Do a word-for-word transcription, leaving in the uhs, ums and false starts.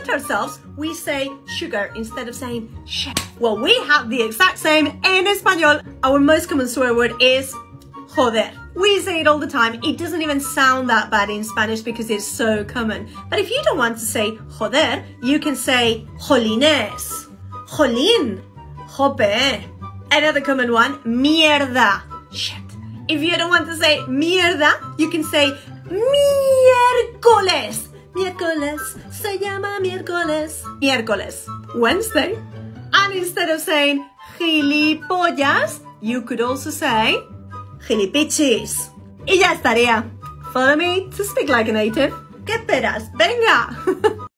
correct ourselves, we say sugar instead of saying shit. Well, we have the exact same in Espanol. Our most common swear word is joder. We say it all the time. It doesn't even sound that bad in Spanish because it's so common. But if you don't want to say joder, you can say jolines, jolín, jope. Another common one, mierda, shit. If you don't want to say mierda, you can say miércoles. Miércoles, se llama miércoles. Miércoles, Wednesday. And instead of saying gilipollas, you could also say gilipichis. Y ya estaría. Follow me to speak like a native. ¿Qué esperas? ¡Venga!